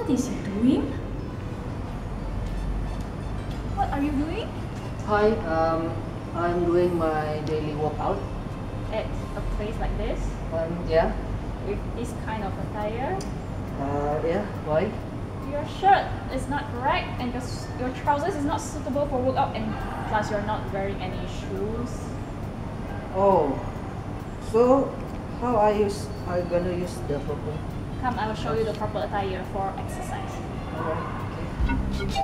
What is he doing? What are you doing? Hi, I'm doing my daily workout. At a place like this? Yeah. With this kind of attire? Yeah, why? Your shirt is not correct and your trousers is not suitable for workout, and plus you're not wearing any shoes. Oh, so how I gonna use the proper? Come, I will show you the proper attire for exercise. Alright, okay.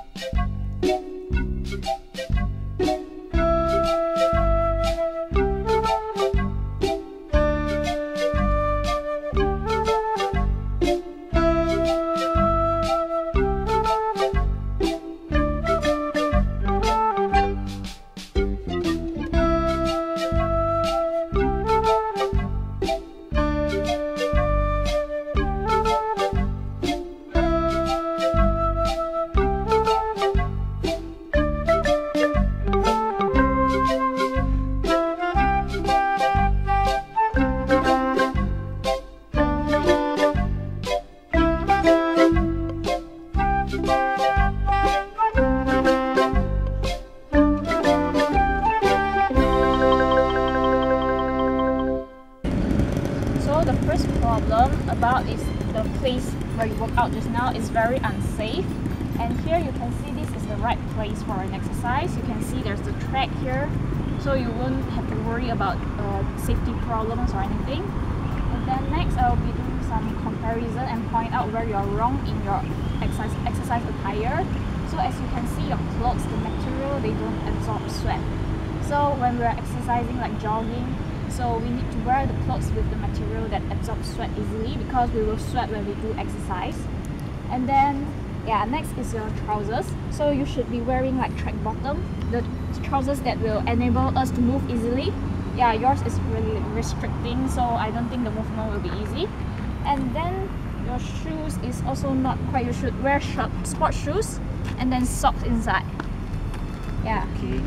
The first problem about is the place where you work out just now is very unsafe, and here you can see this is the right place for an exercise. You can see there's the track here, so you won't have to worry about safety problems or anything. And then next I will be doing some comparison and point out where you're wrong in your exercise attire. So as you can see, your clothes, the material, they don't absorb sweat. So when we're exercising like jogging, so we need to wear the clothes with the material that absorbs sweat easily, because we will sweat when we do exercise. And then, yeah, next is your trousers. So you should be wearing like track bottom, the trousers that will enable us to move easily. Yeah, yours is really restricting, so I don't think the movement will be easy. And then your shoes is also not quite, you should wear sport shoes and then socks inside. Yeah. Okay.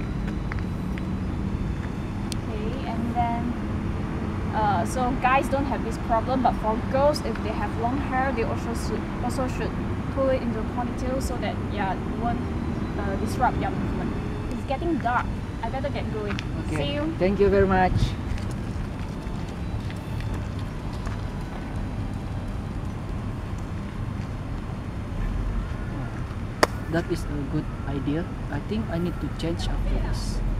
Then so guys don't have this problem, but for girls, if they have long hair, they also should pull it into a ponytail so that, yeah, it won't disrupt their movement. It's getting dark. I better get going. Okay. See you. Thank you very much. That is a good idea. I think I need to change after this.